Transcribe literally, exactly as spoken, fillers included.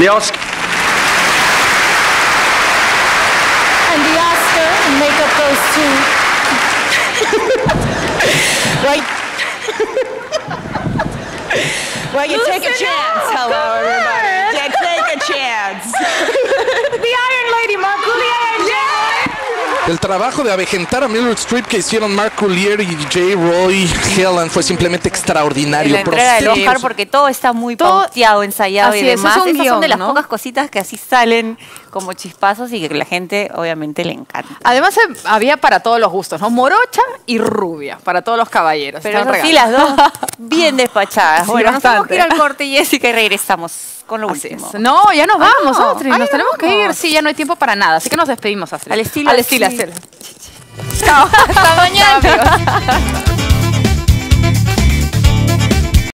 The Oscar. And the Oscar, and make up those two. Right. Well, you take a chance. Hello, everybody. Yeah, take a chance. The Iron Lady, Mark Coulier. Yeah. El trabajo de avejentar a Meryl Streep que hicieron Mark Coulier y J. Roy Helland fue simplemente extraordinario. La entrega del Oscar, porque todo está muy pauteado, ensayado y demás. Esas son de las pocas cositas que así salen como chispazos y que la gente obviamente le encanta. Además había para todos los gustos, ¿no? Morocha y rubia, para todos los caballeros. Pero eso sí, las dos bien despachadas. Sí, bueno, bastante. nos vamos a ir al corte, Jessica, y regresamos con lo Así último. Es. No, ya nos vamos, ah, Astrid. Ay, Nos tenemos vamos. que ir. Sí, ya no hay tiempo para nada. Así que nos despedimos, Astrid. Al estilo Al estilo, sí. Astrid. Chao. Hasta mañana.